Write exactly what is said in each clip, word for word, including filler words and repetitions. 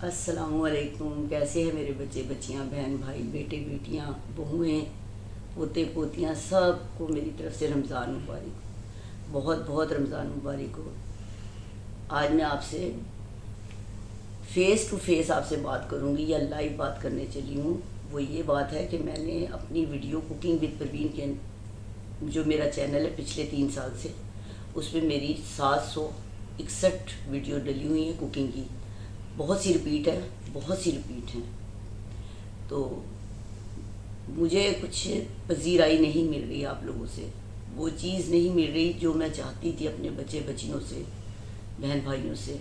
अस्सलाम वालेकुम। कैसे हैं मेरे बच्चे बच्चियां, बहन भाई, बेटे बेटियां, बहुएं, पोते पोतियां, सब को मेरी तरफ से रमज़ान मुबारक, बहुत बहुत रमज़ान मुबारक हो। आज मैं आपसे फ़ेस टू फेस आपसे बात करूंगी या लाइव बात करने चली हूँ। वो ये बात है कि मैंने अपनी वीडियो कुकिंग विद परवीन के जो मेरा चैनल है पिछले तीन साल से, उसमें मेरी सात सौ इकसठ वीडियो डली हुई हैं कुकिंग की। बहुत सी रिपीट है, बहुत सी रिपीट हैं। तो मुझे कुछ पजीराई नहीं मिल रही आप लोगों से, वो चीज़ नहीं मिल रही जो मैं चाहती थी अपने बच्चे बच्चियों से, बहन भाइयों से।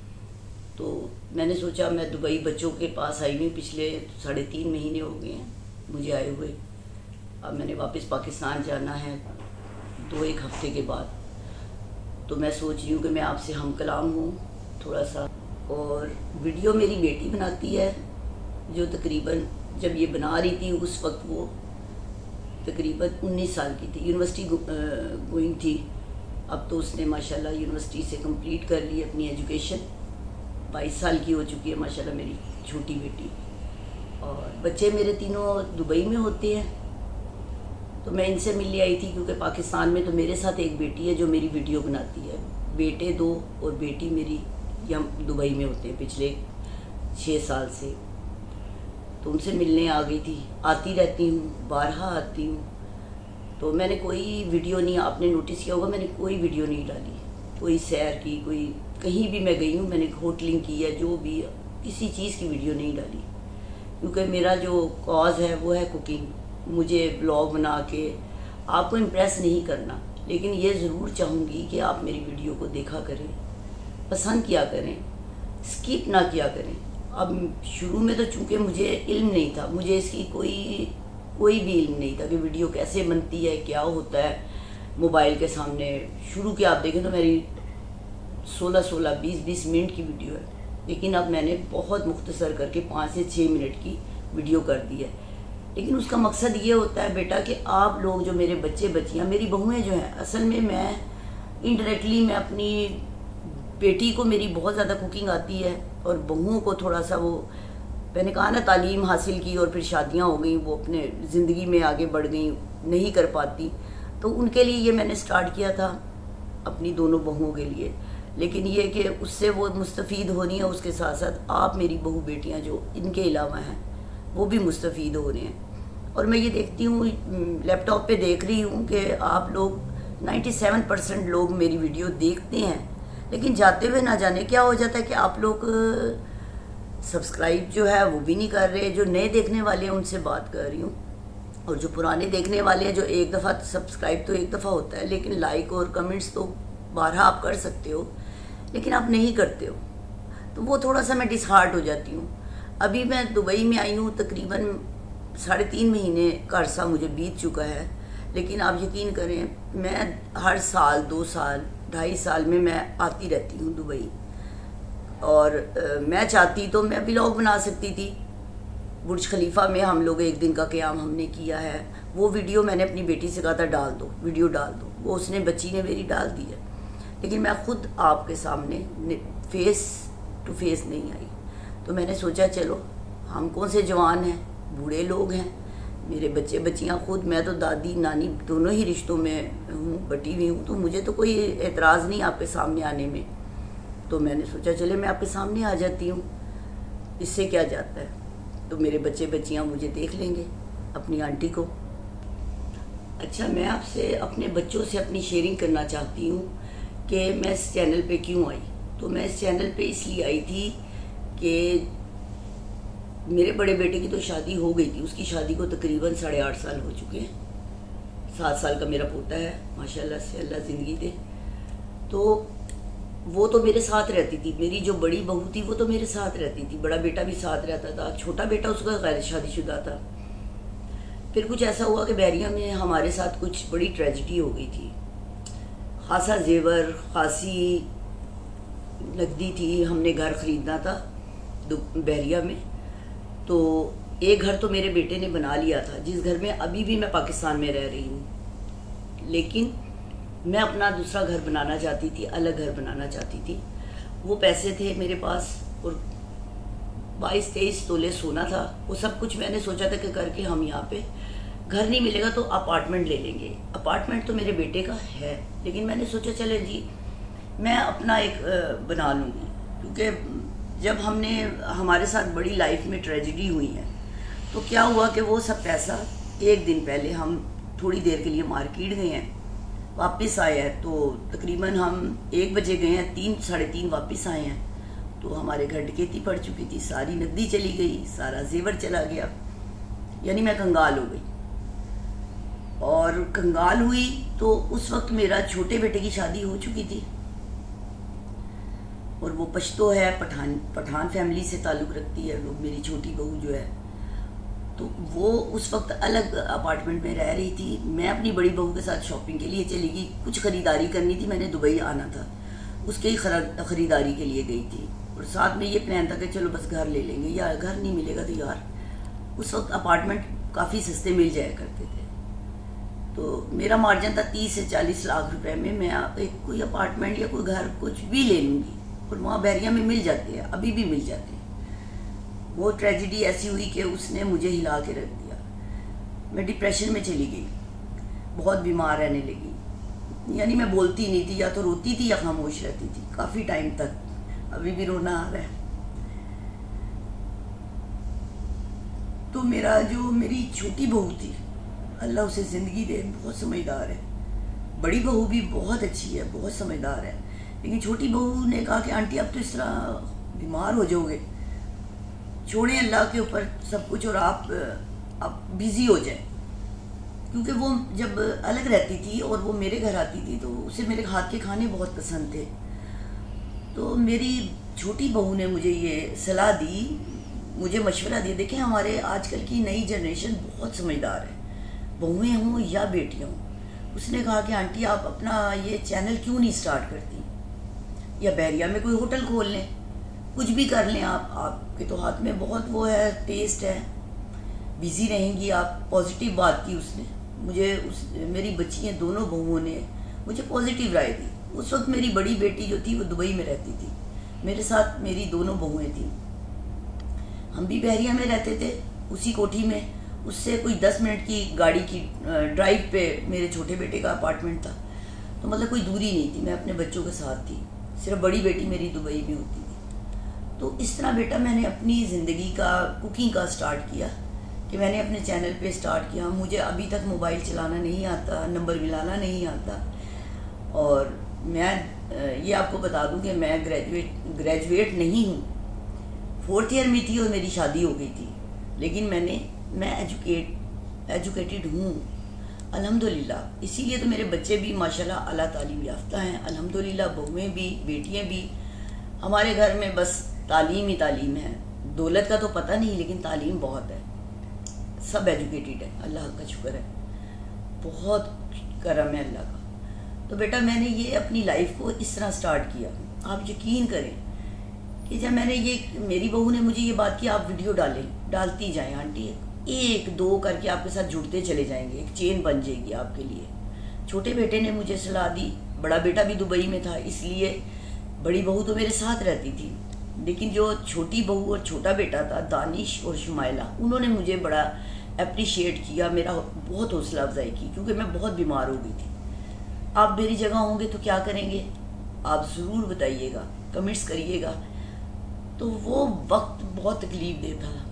तो मैंने सोचा मैं दुबई बच्चों के पास आई हुई, पिछले साढ़े तीन महीने हो गए हैं मुझे आए हुए। अब मैंने वापस पाकिस्तान जाना है दो एक हफ्ते के बाद। तो मैं सोच रही हूँ कि मैं आपसे हम कलाम हूँ थोड़ा सा। और वीडियो मेरी बेटी बनाती है, जो तकरीबन जब ये बना रही थी उस वक्त वो तकरीबन उन्नीस साल की थी, यूनिवर्सिटी गोइंग थी। अब तो उसने माशाल्लाह यूनिवर्सिटी से कंप्लीट कर ली अपनी एजुकेशन, बाईस साल की हो चुकी है माशाल्लाह मेरी छोटी बेटी। और बच्चे मेरे तीनों दुबई में होते हैं। तो मैं इनसे मिलने आई थी क्योंकि पाकिस्तान में तो मेरे साथ एक बेटी है जो मेरी वीडियो बनाती है, बेटे दो और बेटी मेरी यहाँ दुबई में होते हैं पिछले छः साल से। तो उनसे मिलने आ गई थी, आती रहती हूँ, बारहा आती हूँ। तो मैंने कोई वीडियो नहीं, आपने नोटिस किया होगा मैंने कोई वीडियो नहीं डाली, कोई सैर की, कोई कहीं भी मैं गई हूँ मैंने होटलिंग की है, जो भी किसी चीज़ की वीडियो नहीं डाली। क्योंकि मेरा जो कॉज है वो है कुकिंग। मुझे ब्लॉग बना के आपको इम्प्रेस नहीं करना, लेकिन ये ज़रूर चाहूँगी कि आप मेरी वीडियो को देखा करें, पसंद किया करें, स्किप ना किया करें। अब शुरू में तो चूँकि मुझे इल्म नहीं था, मुझे इसकी कोई कोई भी इल्म नहीं था कि वीडियो कैसे बनती है, क्या होता है मोबाइल के सामने। शुरू के आप देखें तो मेरी सोलह सोलह बीस बीस मिनट की वीडियो है, लेकिन अब मैंने बहुत मुख्तसर करके पाँच से छः मिनट की वीडियो कर दी है। लेकिन उसका मकसद ये होता है बेटा कि आप लोग जो मेरे बच्चे बच्चियाँ, मेरी बहुएँ जो हैं, असल में मैं इनडायरेक्टली मैं अपनी बेटी को, मेरी बहुत ज़्यादा कुकिंग आती है, और बहुओं को थोड़ा सा वो मैंने कहा ना तालीम हासिल की और फिर शादियां हो गई, वो अपने ज़िंदगी में आगे बढ़ गई, नहीं कर पाती। तो उनके लिए ये मैंने स्टार्ट किया था अपनी दोनों बहुओं के लिए। लेकिन ये कि उससे वो मुस्तफ़ीद हो रही हैं, उसके साथ साथ आप मेरी बहू बेटियाँ जो इनके अलावा हैं वो भी मुस्तफ़ीद हो रहे हैं। और मैं ये देखती हूँ, लैपटॉप पे देख रही हूँ कि आप लोग सत्तानवे परसेंट लोग मेरी वीडियो देखते हैं, लेकिन जाते हुए ना जाने क्या हो जाता है कि आप लोग सब्सक्राइब जो है वो भी नहीं कर रहे। जो नए देखने वाले हैं उनसे बात कर रही हूँ, और जो पुराने देखने वाले हैं, जो एक दफ़ा सब्सक्राइब तो एक दफ़ा होता है, लेकिन लाइक और कमेंट्स तो बारह आप कर सकते हो, लेकिन आप नहीं करते हो। तो वो थोड़ा सा मैं डिसहार्ट हो जाती हूँ। अभी मैं दुबई में आई हूँ, तकरीबन साढ़े तीन महीने का अरसा मुझे बीत चुका है, लेकिन आप यकीन करें मैं हर साल दो साल ढाई साल में मैं आती रहती हूँ दुबई। और आ, मैं चाहती तो मैं व्लॉग बना सकती थी। बुर्ज खलीफा में हम लोग एक दिन का क़याम हमने किया है, वो वीडियो मैंने अपनी बेटी से कहा था डाल दो, वीडियो डाल दो, वो उसने बच्ची ने मेरी डाल दी है। लेकिन मैं ख़ुद आपके सामने फेस टू फेस नहीं आई। तो मैंने सोचा चलो, हम कौन से जवान हैं, बूढ़े लोग हैं, मेरे बच्चे बच्चियाँ खुद, मैं तो दादी नानी दोनों ही रिश्तों में हूँ, बटी हुई हूँ, तो मुझे तो कोई एतराज़ नहीं आपके सामने आने में। तो मैंने सोचा चले मैं आपके सामने आ जाती हूँ, इससे क्या जाता है। तो मेरे बच्चे बच्चियाँ मुझे देख लेंगे, अपनी आंटी को। अच्छा, मैं आपसे अपने बच्चों से अपनी शेयरिंग करना चाहती हूँ कि मैं इस चैनल पे क्यों आई। तो मैं इस चैनल पे इसलिए आई थी कि मेरे बड़े बेटे की तो शादी हो गई थी, उसकी शादी को तकरीबन साढ़े आठ साल हो चुके हैं। सात साल का मेरा पोता है माशाल्लाह से, अल्लाह ज़िंदगी दे। तो वो तो मेरे साथ रहती थी, मेरी जो बड़ी बहू थी वो तो मेरे साथ रहती थी, बड़ा बेटा भी साथ रहता था, छोटा बेटा उसका गैर शादीशुदा था। फिर कुछ ऐसा हुआ कि बहरिया में हमारे साथ कुछ बड़ी ट्रेजिडी हो गई थी। खासा जेवर, खासी नकदी थी, हमने घर ख़रीदना था बहरिया में। तो एक घर तो मेरे बेटे ने बना लिया था, जिस घर में अभी भी मैं पाकिस्तान में रह रही हूँ, लेकिन मैं अपना दूसरा घर बनाना चाहती थी, अलग घर बनाना चाहती थी। वो पैसे थे मेरे पास और बाईस तेईस तोले सोना था। वो सब कुछ मैंने सोचा था कि करके हम यहाँ पे, घर नहीं मिलेगा तो अपार्टमेंट ले लेंगे। अपार्टमेंट तो मेरे बेटे का है, लेकिन मैंने सोचा चले जी मैं अपना एक बना लूँगी, क्योंकि जब हमने हमारे साथ बड़ी लाइफ में ट्रेजिडी हुई है तो क्या हुआ कि वो सब पैसा एक दिन पहले हम थोड़ी देर के लिए मार्केट गए हैं, वापस आए हैं तो तकरीबन हम एक बजे गए हैं, तीन साढ़े तीन वापस आए हैं तो हमारे घर डकैती पड़ चुकी थी, सारी नकदी चली गई, सारा जेवर चला गया, यानी मैं कंगाल हो गई। और कंगाल हुई तो उस वक्त मेरा छोटे बेटे की शादी हो चुकी थी और वो पश्तो है, पठान पठान फैमिली से ताल्लुक़ रखती है वो मेरी छोटी बहू जो है। तो वो उस वक्त अलग अपार्टमेंट में रह रही थी, मैं अपनी बड़ी बहू के साथ शॉपिंग के लिए चली गई, कुछ ख़रीदारी करनी थी, मैंने दुबई आना था, उसके ही ख़रीदारी के लिए गई थी। और साथ में ये प्लान था कि चलो बस घर ले लेंगे, यार घर नहीं मिलेगा तो यार उस वक्त अपार्टमेंट काफ़ी सस्ते मिल जाया करते थे। तो मेरा मार्जिन था तीस से चालीस लाख रुपए में मैं एक कोई अपार्टमेंट या कोई घर कुछ भी ले लूँगी, और वहाँ बहरिया में मिल जाते हैं, अभी भी मिल जाते हैं। वो ट्रेजिडी ऐसी हुई कि उसने मुझे हिला के रख दिया, मैं डिप्रेशन में चली गई, बहुत बीमार रहने लगी, यानी मैं बोलती नहीं थी, या तो रोती थी या खामोश रहती थी काफ़ी टाइम तक, अभी भी रोना आ रहा है। तो मेरा जो मेरी छोटी बहू थी, अल्लाह उसे ज़िंदगी दे, बहुत समझदार है, बड़ी बहू भी बहुत अच्छी है, बहुत समझदार है, लेकिन छोटी बहू ने कहा कि आंटी आप तो इस तरह बीमार हो जाओगे, छोड़ें अल्लाह के ऊपर सब कुछ और आप आप बिज़ी हो जाए। क्योंकि वो जब अलग रहती थी और वो मेरे घर आती थी तो उसे मेरे हाथ के खाने बहुत पसंद थे। तो मेरी छोटी बहू ने मुझे ये सलाह दी, मुझे मशवरा दिया, देखें हमारे आजकल की नई जनरेशन बहुत समझदार है, बहुएँ हों या बेटियाँ हों। उसने कहा कि आंटी आप अपना ये चैनल क्यों नहीं स्टार्ट करती, या बहरिया में कोई होटल खोल लें, कुछ भी कर लें आप, आपके तो हाथ में बहुत वो है, टेस्ट है, बिज़ी रहेंगी आप। पॉजिटिव बात की उसने मुझे, उस मेरी बच्चियाँ दोनों बहुओं ने मुझे पॉजिटिव राय दी। उस वक्त मेरी बड़ी बेटी जो थी वो दुबई में रहती थी, मेरे साथ मेरी दोनों बहुएँ थीं, हम भी बहरिया में रहते थे उसी कोठी में, उससे कोई दस मिनट की गाड़ी की ड्राइव पे मेरे छोटे बेटे का अपार्टमेंट था, तो मतलब कोई दूरी नहीं थी, मैं अपने बच्चों के साथ थी, सिर्फ बड़ी बेटी मेरी दुबई में होती थी। तो इस तरह बेटा मैंने अपनी ज़िंदगी का कुकिंग का स्टार्ट किया कि मैंने अपने चैनल पे स्टार्ट किया। मुझे अभी तक मोबाइल चलाना नहीं आता, नंबर मिलाना नहीं आता, और मैं ये आपको बता दूं कि मैं ग्रेजुएट ग्रेजुएट नहीं हूँ, फोर्थ ईयर में थी और मेरी शादी हो गई थी, लेकिन मैंने मैं एजुकेट एजुकेटेड हूँ अल्हम्दुलिल्लाह। इसीलिए तो मेरे बच्चे भी माशाल्लाह आला तालीम याफ्ता हैं अल्हम्दुलिल्लाह, बहुएँ भी बेटियाँ भी। हमारे घर में बस तालीम ही तालीम है, दौलत का तो पता नहीं लेकिन तालीम बहुत है, सब एजुकेटेड है, अल्लाह का शुक्र है, बहुत करम है अल्लाह का। तो बेटा मैंने ये अपनी लाइफ को इस तरह स्टार्ट किया। आप यकीन करें कि जब मैंने ये, मेरी बहू ने मुझे ये बात की आप वीडियो डालें, डालती जाएं आंटी, एक दो करके आपके साथ जुड़ते चले जाएंगे, एक चेन बन जाएगी आपके लिए। छोटे बेटे ने मुझे सलाह दी, बड़ा बेटा भी दुबई में था, इसलिए बड़ी बहू तो मेरे साथ रहती थी, लेकिन जो छोटी बहू और छोटा बेटा था दानिश और शुमाइला, उन्होंने मुझे बड़ा अप्रिशिएट किया, मेरा बहुत हौसला अफजाई की, क्योंकि मैं बहुत बीमार हो गई थी। आप मेरी जगह होंगे तो क्या करेंगे, आप ज़रूर बताइएगा, कमेंट्स करिएगा। तो वो वक्त बहुत तकलीफ देता था,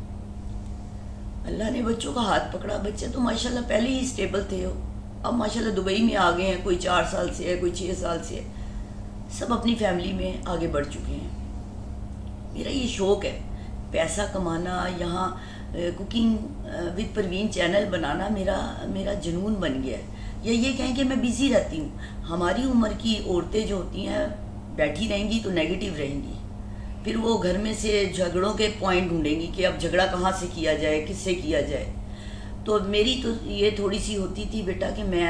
अल्लाह ने बच्चों का हाथ पकड़ा, बच्चे तो माशाल्लाह पहले ही स्टेबल थे, अब माशाल्लाह दुबई में आ गए हैं, कोई चार साल से है, कोई छः साल से है, सब अपनी फैमिली में आगे बढ़ चुके हैं। मेरा ये शौक़ है पैसा कमाना, यहाँ कुकिंग विद परवीन चैनल बनाना मेरा मेरा जुनून बन गया है, या ये कहें कि मैं बिज़ी रहती हूँ। हमारी उम्र की औरतें जो होती हैं बैठी रहेंगी तो नेगेटिव रहेंगी, फिर वो घर में से झगड़ों के पॉइंट ढूंढेंगी कि अब झगड़ा कहाँ से किया जाए, किससे किया जाए। तो मेरी तो ये थोड़ी सी होती थी बेटा कि मैं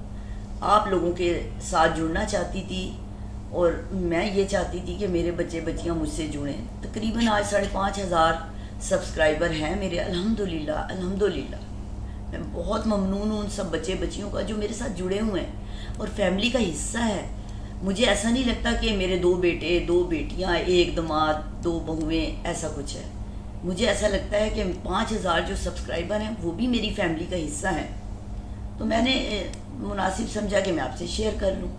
आप लोगों के साथ जुड़ना चाहती थी, और मैं ये चाहती थी कि मेरे बच्चे बच्चियाँ मुझसे जुड़ें। तकरीबन आज साढ़े पाँच हज़ार सब्सक्राइबर हैं मेरे, अल्हम्दुलिल्लाह अल्हम्दुलिल्लाह। मैं बहुत ममनून हूँ उन सब बच्चे बच्चियों का जो मेरे साथ जुड़े हुए हैं और फैमिली का हिस्सा है। मुझे ऐसा नहीं लगता कि मेरे दो बेटे, दो बेटियाँ, एक दामाद, दो बहुएँ, ऐसा कुछ है। مجھے ایسا لگتا ہے کہ پانچ ہزار جو سبسکرائبر ہیں وہ بھی میری فیملی کا حصہ ہیں، تو میں نے مناسب سمجھا کہ میں آپ سے شیئر کر لوں۔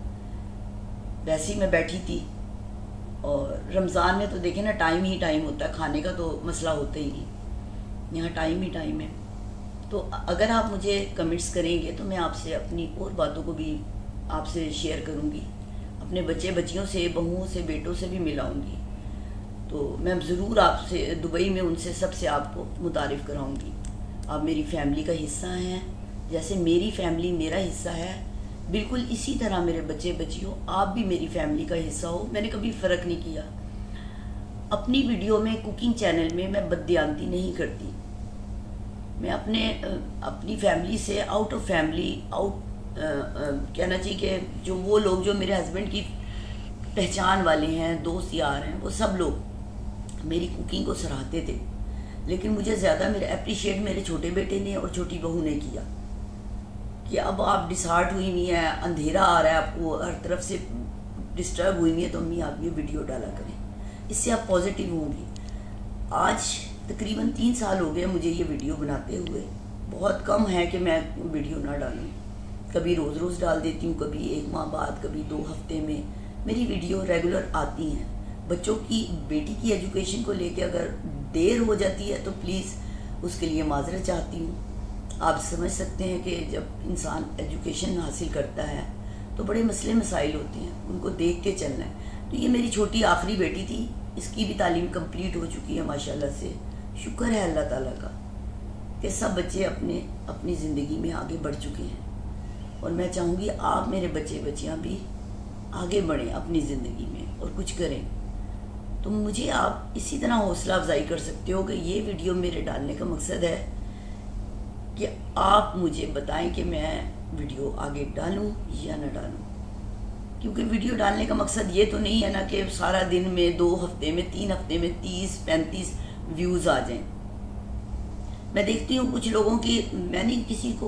ویسے ہی میں بیٹھی تھی، اور رمضان میں تو دیکھیں نا ٹائم ہی ٹائم ہوتا ہے، کھانے کا تو مسئلہ ہوتا ہی نہیں، یہاں ٹائم ہی ٹائم ہے۔ تو اگر آپ مجھے کمنٹس کریں گے تو میں آپ سے اپنی اور باتوں کو بھی آپ سے شیئر کروں گی، اپنے بچے بچیوں سے، بہوؤں سے، بیٹوں سے بھی ملاؤں گی، تو میں ضرور آپ سے دبئی میں ان سے سب سے آپ کو متعارف کراؤں گی۔ آپ میری فیملی کا حصہ ہیں، جیسے میری فیملی میرا حصہ ہے، بالکل اسی طرح میرے بچے بچیوں آپ بھی میری فیملی کا حصہ ہو۔ میں نے کبھی فرق نہیں کیا، اپنی ویڈیو میں کوکنگ چینل میں میں بددیانتی نہیں کرتی، میں اپنے اپنی فیملی سے آؤٹ آف فیملی آؤٹ کہنا چاہیے کہ جو وہ لوگ جو میرے ہسبینڈ کی پہچان والے ہیں، دوست یار ہیں، وہ سب لوگ میری کوکنگ کو سراہتے تھے، لیکن مجھے زیادہ میرے اپریشیٹ میرے چھوٹے بیٹے نے اور چھوٹی بہو نے کیا کہ اب آپ ڈسہارٹ ہوئی ہوئی ہیں، اندھیرا آ رہا ہے، آپ کو ہر طرف سے ڈسٹرب ہوئی ہوئی ہے، تو امی آپ یہ ویڈیو ڈالا کریں، اس سے آپ پازیٹیو ہوں گی۔ آج تقریباً تین سال ہو گئے مجھے یہ ویڈیو بناتے ہوئے، بہت کم ہے کہ میں ویڈیو نہ ڈالوں، کبھی روز روز ڈال دیتی ہوں، کبھی ایک ماہ بعد، کبھی دو ہفتے میں میری ویڈیو ریگولر آتی ہیں۔ بچوں کی بیٹی کی ایجوکیشن کو لے کے اگر دیر ہو جاتی ہے تو پلیز اس کے لیے معذرت چاہتی ہوں۔ آپ سمجھ سکتے ہیں کہ جب انسان ایجوکیشن حاصل کرتا ہے تو بڑے مسئلے مسائل ہوتے ہیں، ان کو دیکھ کے چلنا ہے۔ تو یہ میری چھوٹی آخری بیٹی تھی، اس کی بھی تعلیم کمپلیٹ ہو چکی ہے ماشاءاللہ سے، شکر ہے اللہ تعالیٰ کا کہ سب بچے اپنے اپنی زندگی میں آگے بڑھ چکے ہیں، اور میں چاہوں گی آپ میرے بچے بچیاں بھی آگے بڑھیں اپنی زندگی میں اور کچھ کریں۔ تو مجھے آپ اسی طرح حوصلہ افزائی کر سکتے ہو کہ یہ ویڈیو میرے ڈالنے کا مقصد ہے کہ آپ مجھے بتائیں کہ میں ویڈیو آگے ڈالوں یا نہ ڈالوں، کیونکہ ویڈیو ڈالنے کا مقصد یہ تو نہیں ہے نا کہ سارا دن میں، دو ہفتے میں، تین ہفتے میں تیس پینتیس ویوز آ جائیں۔ میں دیکھتی ہوں کچھ لوگوں کی، میں نہیں کسی کو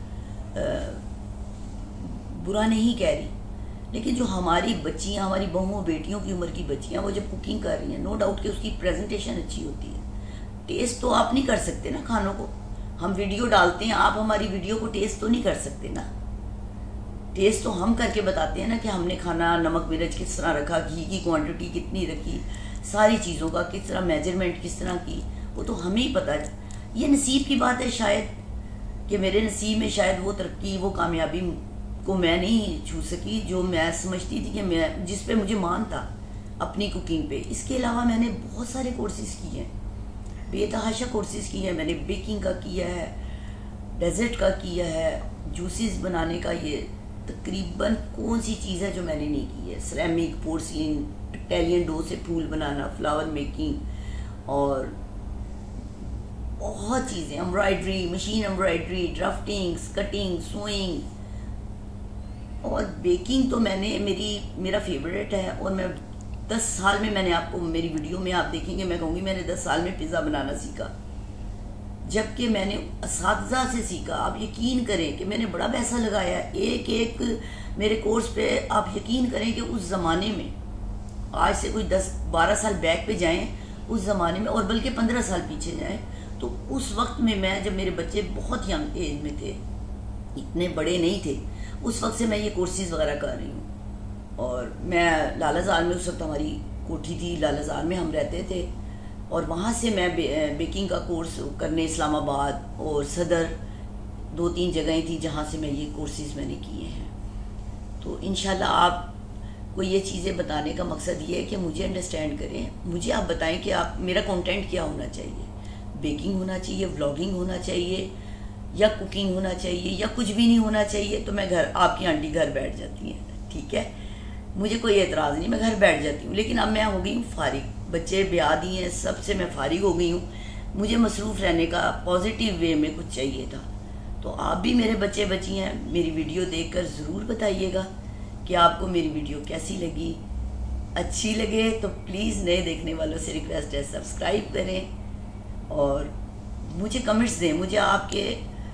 برا نہیں کہہ رہی، لیکن جو ہماری بچیاں، ہماری بہوؤں بیٹیوں کی عمر کی بچیاں، وہ جب کوکنگ کر رہی ہیں، نو ڈاؤٹ کہ اس کی پریزنٹیشن اچھی ہوتی ہے، ٹیسٹ تو آپ نہیں کر سکتے نا کھانوں کو، ہم ویڈیو ڈالتے ہیں، آپ ہماری ویڈیو کو ٹیسٹ تو نہیں کر سکتے نا، ٹیسٹ تو ہم کر کے بتاتے ہیں نا کہ ہم نے کھانا نمک مرچ کس طرح رکھا، گھی کی کوانٹٹی کتنی رکھی، ساری چیزوں کا کس طرح میجرمنٹ کس طرح کی، وہ تو ہمیں ہی پتہ ہے۔ یہ نصیب کی بات ہے شاید کہ میرے نصیب میں شاید وہ ترقی، وہ کامیابی کو میں نہیں چھو سکی جو میں سمجھتی تھی کہ میں جس پہ مجھے مان تھا اپنی کوکنگ پہ۔ اس کے علاوہ میں نے بہت سارے کورسز کیے ہیں، بے تحاشا کورسز کیے ہیں، میں نے بیکنگ کا کیا ہے، ڈیزرٹ کا کیا ہے، جوسز بنانے کا، یہ تقریباً کون سی چیز ہے جو میں نے نہیں کی ہے، سیرامک، پورسلین، اٹیلین ڈو سے پھول بنانا، فلاور میکنگ، اور بہت چیزیں، embroidery, machine embroidery, drafting, cutting, sewing, اور بیکنگ تو میں نے میری میرا فیوریٹ ہے، اور میں دس سال میں میں نے آپ کو میری ویڈیو میں آپ دیکھیں گے میں کہوں گی میں نے دس سال میں پیزا بنانا سیکھا، جبکہ میں نے اساتذہ سے سیکھا۔ آپ یقین کریں کہ میں نے بڑا پیسہ لگایا ہے ایک ایک میرے کورس پہ، آپ یقین کریں کہ اس زمانے میں، آج سے کوئی دس بارہ سال بیک پہ جائیں اس زمانے میں، اور بلکہ پندرہ سال پیچھے جائیں، تو اس وقت میں میں جب میرے بچے بہت ینگ ایج میں تھے، اتنے بڑے نہیں تھے، اس وقت سے میں یہ کورسز وغیرہ کر رہی ہوں۔ اور میں لالہ زار میں، اس وقت ہماری کوٹھی تھی لالہ زار میں، ہم رہتے تھے، اور وہاں سے میں بیکنگ کا کورس کرنے اسلام آباد اور صدر، دو تین جگہیں تھیں جہاں سے میں یہ کورسز میں نے کیے ہیں۔ تو انشاءاللہ آپ کو یہ چیزیں بتانے کا مقصد یہ ہے کہ مجھے انڈرسٹینڈ کریں، مجھے آپ بتائیں کہ آپ میرا کنٹینٹ کیا ہونا چاہیے، بیکنگ ہونا چاہیے، ولاگنگ ہونا چاہیے، یا کوکنگ ہونا چاہیے، یا کچھ بھی نہیں ہونا چاہیے، تو میں گھر، آپ کی آنٹی گھر بیٹھ جاتی ہیں، ٹھیک ہے، مجھے کوئی اعتراض نہیں، میں گھر بیٹھ جاتی ہوں، لیکن اب میں ہو گئی ہوں فارغ، بچے بیاہ دی ہیں، سب سے میں فارغ ہو گئی ہوں، مجھے مصروف رہنے کا پازیٹیو وے میں کچھ چاہیے تھا۔ تو آپ بھی میرے بچے بچی ہیں، میری ویڈیو دیکھ کر ضرور بتائیے گا کہ آپ کو میری ویڈیو کیسی لگی، اچھی لگے تو پلیز نئے دیکھنے والوں سے ریکویسٹ ہے سبسکرائب کریں، اور مجھے کمنٹس دیں، مجھے آپ کے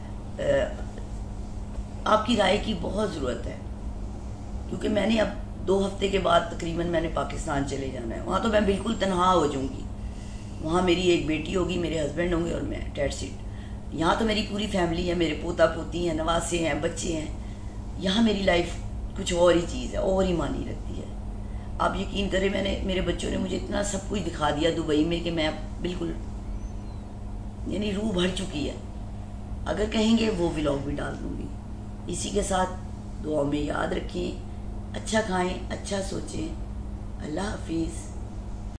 آپ کی رائے کی بہت ضرورت ہے، کیونکہ میں نے اب دو ہفتے کے بعد تقریباً میں نے پاکستان چلے جانا ہے، وہاں تو میں بالکل تنہا ہو جاؤں گی، وہاں میری ایک بیٹی ہوگی، میرے ہسبینڈ ہوں گے اور میں، ڈیٹس اٹ۔ یہاں تو میری پوری فیملی ہے، میرے پوتا پوتی ہیں، نواسے ہیں، بچے ہیں۔ یہاں میری لائف کچھ اور ہی چیز ہے، اور ہی معنی رکھتی ہے۔ آپ یقین کریں، میں نے میرے بچوں نے مجھے اتنا سب کچھ دکھا دیا دبئی میں کہ میں بالکل یعنی روح بھر چکی ہے۔ اگر کہیں گے وہ ولاگ بھی ڈال دوں گی۔ اسی کے ساتھ دعاؤں میں یاد رکھیں، اچھا کھائیں، اچھا سوچیں۔ اللہ حافظ۔